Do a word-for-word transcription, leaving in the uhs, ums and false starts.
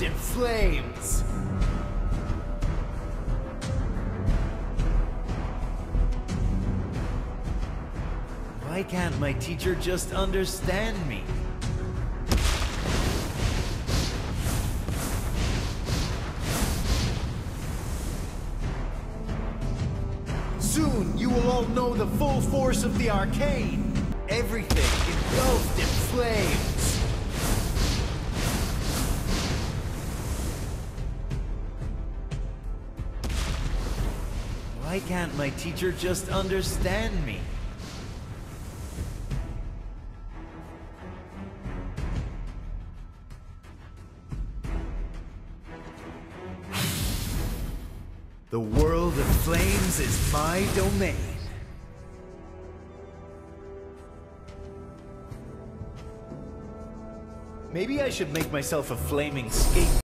engulfed in flames. Why can't my teacher just understand me? Soon you will all know the full force of the arcane. Everything engulfed in flames. Why can't my teacher just understand me? The world of flames is my domain. Maybe I should make myself a flaming skate.